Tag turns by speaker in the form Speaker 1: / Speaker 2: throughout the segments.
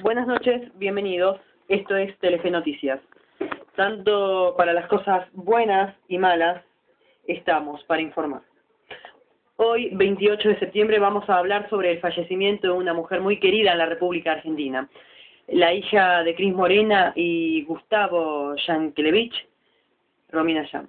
Speaker 1: Buenas noches, bienvenidos. Esto es Telefe Noticias. Tanto para las cosas buenas y malas, estamos para informar. Hoy, 28 de septiembre, vamos a hablar sobre el fallecimiento de una mujer muy querida en la República Argentina. La hija de Cris Morena y Gustavo Yankelevich, Romina Yan.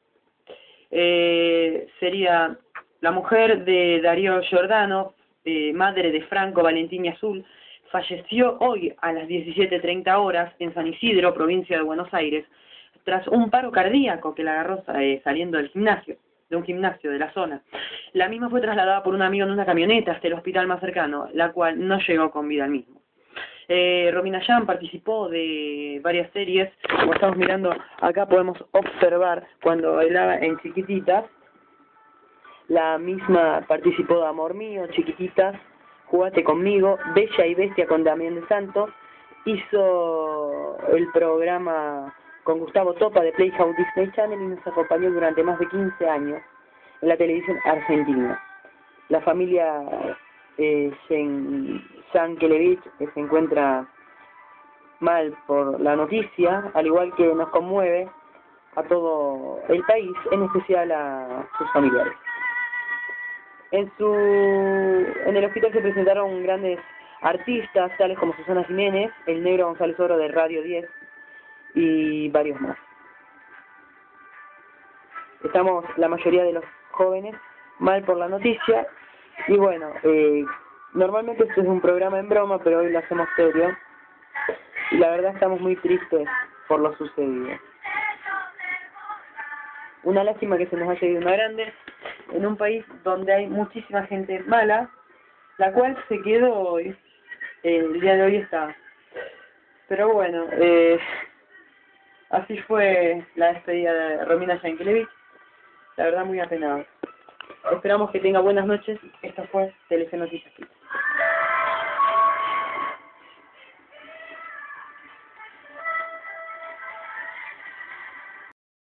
Speaker 1: Sería la mujer de Darío Giordano, madre de Franco Valentini Azul. Falleció hoy a las 17:30 horas en San Isidro, provincia de Buenos Aires, tras un paro cardíaco que la agarró saliendo del gimnasio, de un gimnasio de la zona. La misma fue trasladada por un amigo en una camioneta hasta el hospital más cercano, la cual no llegó con vida al mismo. Romina Yan participó de varias series, como estamos mirando acá podemos observar cuando bailaba en Chiquititas. La misma participó de Amor Mío, Chiquititas, Jugate Conmigo, Bella y Bestia con Damián de Santos. Hizo el programa con Gustavo Topa de Playhouse Disney Channel y nos acompañó durante más de 15 años en la televisión argentina. La familia Yankelevich se encuentra mal por la noticia, al igual que nos conmueve a todo el país, en especial a sus familiares. En el hospital se presentaron grandes artistas, tales como Susana Jiménez, el Negro González Oro de Radio 10 y varios más. Estamos, la mayoría de los jóvenes, mal por la noticia y bueno, normalmente esto es un programa en broma, pero hoy lo hacemos serio y la verdad estamos muy tristes por lo sucedido. Una lástima que se nos haya ido una grande en un país donde hay muchísima gente mala, la cual se quedó hoy, el día de hoy está. Pero bueno, así fue la despedida de Romina Yankelevich, la verdad muy apenado. Esperamos que tenga buenas noches. Esto fue Telefe Noticias.